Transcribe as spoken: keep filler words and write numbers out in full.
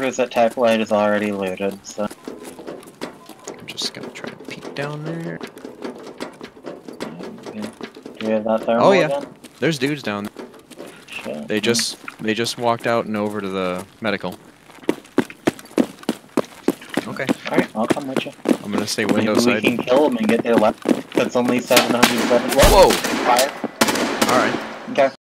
whoever's at Tech Light is already looted, so... I'm just gonna try to peek down there. Do we have that thermal Oh yeah, again? there's dudes down there. Shit. They just they just walked out and over to the medical. Okay. Alright, I'll come with you. I'm gonna stay window Maybe side. we can kill them and get their left. That's only seven hundred seven. Whoa! Fire. Alright. Okay.